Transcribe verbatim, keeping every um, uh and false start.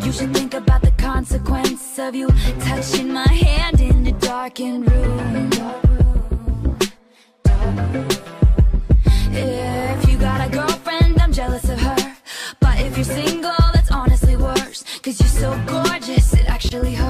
You should think about the consequence of you touching my hand in a darkened room. If you got a girlfriend, I'm jealous of her. But if you're single, that's honestly worse, 'cause you're so gorgeous, it actually hurts.